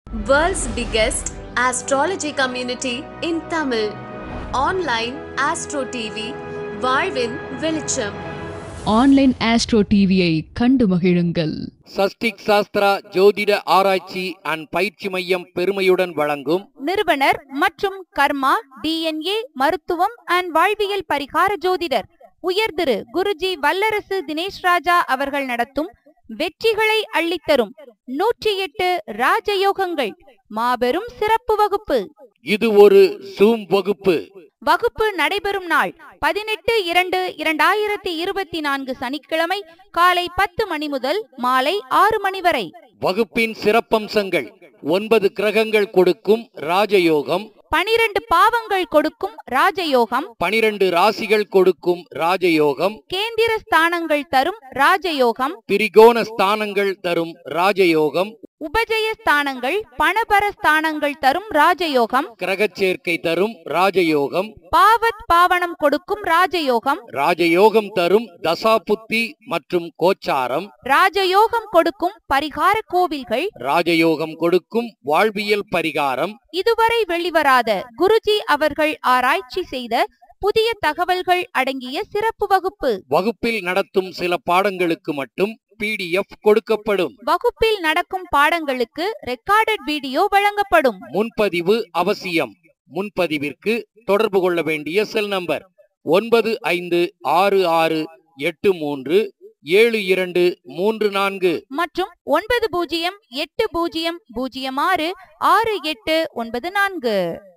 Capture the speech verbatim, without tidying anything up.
World's biggest astrology community in Tamil. Online Astro T V, வாழ்வின் வெளிச்சம். Online astro டிவியை கண்டு மகிழுங்கள். சஷ்டிக் சாஸ்திரா ஜோதிட ஆராய்ச்சி அண்ட் பயிற்சி மையம் பெருமையுடன் வழங்கும் நிறுவனர் மற்றும் கர்மா டிஎன்ஏ மருத்துவம் அண்ட் வாழ்வியல் பரிகார ஜோதிடர் உயர் திரு குருஜி வல்லரசு தினேஷ் ராஜா அவர்கள் நடத்தும் வெற்றிகளை அள்ளித்தரும் நூற்றி எட்டு ராஜயோகங்கள் மாபெரும் சிறப்பு வகுப்பு. இது ஒரு ஜூம் வகுப்பு. வகுப்பு நடைபெறும் நாள் பதினெட்டு இரண்டு இரண்டாயிரத்தி இருபத்தி நான்கு சனிக்கிழமை காலை பத்து மணி முதல் மாலை ஆறு மணி வரை. வகுப்பின் சிறப்பம்சங்கள்: ஒன்பது கிரகங்கள் கொடுக்கும் ராஜயோகம், பனிரெண்டு பாவங்கள் கொடுக்கும் ராஜயோகம், பனிரெண்டு ராசிகள் கொடுக்கும் ராஜயோகம், கேந்திர ஸ்தானங்கள் தரும் ராஜயோகம், திரிகோண ஸ்தானங்கள் தரும் ராஜயோகம், உபஜய ஸ்தானங்கள் பணபர ஸ்தானங்கள் தரும் ராஜயோகம், கிரகச் சேர்க்கை தரும் ராஜயோகம், பாவத் பாவனம் கொடுக்கும் ராஜயோகம், ராஜயோகம் தரும் தசாபுத்தி மற்றும் கோச்சாரம், ராஜயோகம் கொடுக்கும் பரிகார கோவில்கள், ராஜயோகம் கொடுக்கும் வாழ்வியல் பரிகாரம். இதுவரை வெளிவராத குருஜி அவர்கள் ஆராய்ச்சி செய்த புதிய தகவல்கள் அடங்கிய சிறப்பு வகுப்பு. வகுப்பில் நடத்தும் சில பாடங்களுக்கு மட்டும் பிடிஎஃப் கொடுக்கப்படும். வகுப்பில் நடக்கும் பாடங்களுக்கு ரெக்கார்டட் வீடியோ வழங்கப்படும். முன்பதிவு அவசியம். முன்பதிவிற்கு தொடர்பு கொள்ள வேண்டிய செல் நம்பர் ஒன்பது ஐந்து ஆறு ஆறு எட்டு மூன்று ஏழு இரண்டு மூன்று நான்கு மற்றும் ஒன்பது பூஜ்ஜியம் எட்டு பூஜ்ஜியம் பூஜ்ஜியம் ஆறு ஆறு எட்டு ஒன்பது நான்கு.